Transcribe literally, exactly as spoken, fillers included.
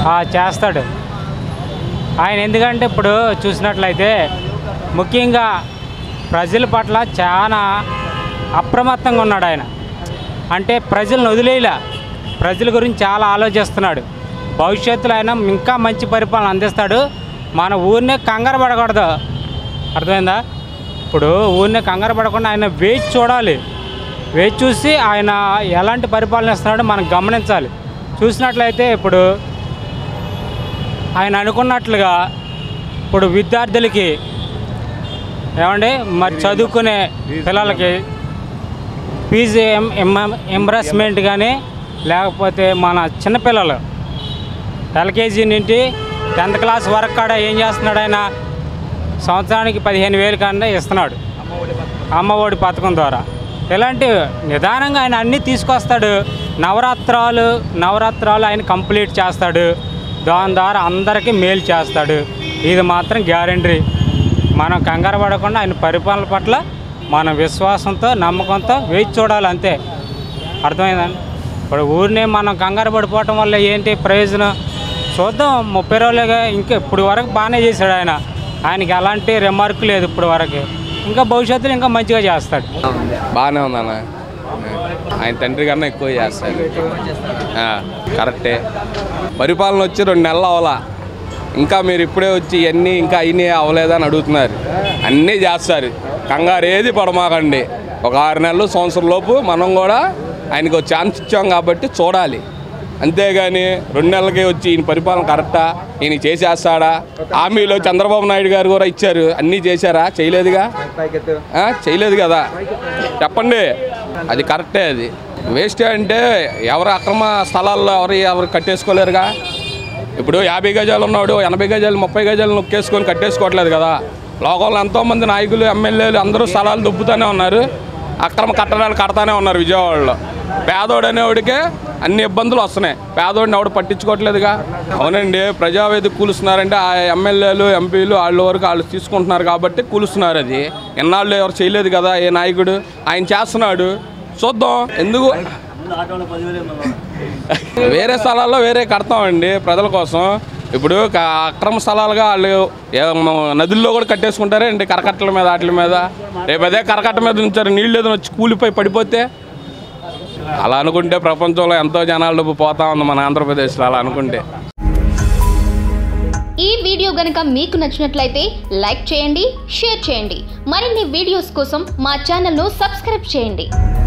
చేస్తాడు ఆయన. ఎందుకంటే ఇప్పుడు చూసినట్లయితే ముఖ్యంగా ప్రజల పట్ల చాలా అప్రమత్తంగా ఉన్నాడు ఆయన. అంటే ప్రజలను వదిలేలా, ప్రజల గురించి చాలా ఆలోచిస్తున్నాడు. భవిష్యత్తులో ఆయన ఇంకా మంచి పరిపాలన అందిస్తాడు. మన ఊరినే కంగారు పడకూడదు, అర్థమైందా? ఇప్పుడు ఊరినే కంగారు పడకుండా ఆయన వేచి చూడాలి. వేచి చూసి ఆయన ఎలాంటి పరిపాలన ఇస్తున్నాడో మనం గమనించాలి. చూసినట్లయితే ఇప్పుడు ఆయన అనుకున్నట్లుగా ఇప్పుడు విద్యార్థులకి ఏమండి మరి చదువుకునే పిల్లలకి ఫీజు ఎంబర్స్మెంట్ కానీ, లేకపోతే మన చిన్నపిల్లలు ఎల్కేజీ నుండి టెన్త్ క్లాస్ వరకు కూడా ఏం చేస్తున్నాడు ఆయన, సంవత్సరానికి పదిహేను వేలు కన్నా ఇస్తున్నాడు అమ్మఒడి పథకం ద్వారా. ఇలాంటి నిదానంగా ఆయన అన్నీ తీసుకొస్తాడు. నవరాత్రాలు నవరాత్రాలు ఆయన కంప్లీట్ చేస్తాడు. దాని ద్వారా అందరికీ మేలు చేస్తాడు. ఇది మాత్రం గ్యారెంటీ. మనం కంగారు పడకుండా ఆయన పరిపాలన పట్ల మన విశ్వాసంతో నమ్మకంతో వేచి చూడాలి, అంతే. అర్థమైందండి? ఇప్పుడు ఊరినే మనం కంగారు పడిపోవటం వల్ల ఏంటి ప్రయోజనం? చూద్దాం. ముప్పై రోజులుగా ఇంకా ఇప్పుడు వరకు బాగానే చేశాడు ఆయన. ఆయనకి ఎలాంటి రిమార్క్ లేదు ఇప్పుడు వరకు. ఇంకా భవిష్యత్తులో ఇంకా మంచిగా చేస్తాడు. బాగానే ఉందన్న. ఆయన తండ్రి కన్నా ఎక్కువ చేస్తాడు. కరెక్టే. పరిపాలన వచ్చి రెండు నెలలు అవలా, ఇంకా మీరు ఇప్పుడే వచ్చి ఇవన్నీ ఇంకా అయినా అవ్వలేదని అడుగుతున్నారు. అన్నీ చేస్తారు. కంగారు ఏది పడమాకండి. ఒక ఆరు నెలలు సంవత్సరం లోపు మనం కూడా ఆయనకు ఛాన్స్ ఇచ్చాం కాబట్టి చూడాలి. అంతేగాని రెండు నెలలకే వచ్చి ఈయన పరిపాలన కరెక్టా, ఈయన చేసేస్తాడా? హామీలో చంద్రబాబు నాయుడు గారు కూడా ఇచ్చారు, అన్నీ చేశారా? చేయలేదుగా, చేయలేదు కదా. చెప్పండి, అది కరెక్టే. అది వేస్టే. అంటే ఎవరు అక్రమ స్థలాల్లో ఎవరు ఎవరు కట్టేసుకోలేరుగా. ఇప్పుడు యాభై గజాలు ఉన్నాడు, ఎనభై గజాలు ముప్పై గజాలు నొక్కేసుకొని కట్టేసుకోవట్లేదు కదా. లోకంలో ఎంతోమంది నాయకులు ఎమ్మెల్యేలు అందరూ స్థలాలు దొబ్బుతూనే ఉన్నారు, అక్రమ కట్టడాలు కడతానే ఉన్నారు విజయవాడలో. పేదోడు అనేవాడికే అన్ని ఇబ్బందులు వస్తున్నాయి, పేదోడిని ఎవడు పట్టించుకోవట్లేదుగా. అవునండి, ప్రజావేదిక కూలుస్తున్నారంటే ఆ ఎమ్మెల్యేలు ఎంపీలు వాళ్ళ వరకు వాళ్ళు తీసుకుంటున్నారు కాబట్టి కూలుస్తున్నారు. అది ఎన్నాళ్ళు ఎవరు చేయలేదు కదా ఏ నాయకుడు. ఆయన చేస్తున్నాడు, చూద్దాం. ఎందుకు వేరే స్థలాల్లో వేరే కడతామండి ప్రజల కోసం. ఇప్పుడు అక్రమ స్థలాలుగా వాళ్ళు నదుల్లో కూడా కట్టేసుకుంటారే అండి, కరకట్టల మీద వాటి మీద. రేపు అదే కరకట్ట మీద ఉంచారు, నీళ్ళు ఏదైనా వచ్చి కూలిపోయి పడిపోతే. అలా అనుకుంటే ప్రపంచంలో ఎంతో జనాల డబ్బు పోతా ఉంది మన ఆంధ్రప్రదేశ్లో. అలా అనుకుంటే. ఈ వీడియో గనుక మీకు నచ్చినట్లయితే లైక్ చేయండి, షేర్ చేయండి. మరిన్ని వీడియోస్ కోసం మా ఛానల్ను సబ్స్క్రైబ్ చేయండి.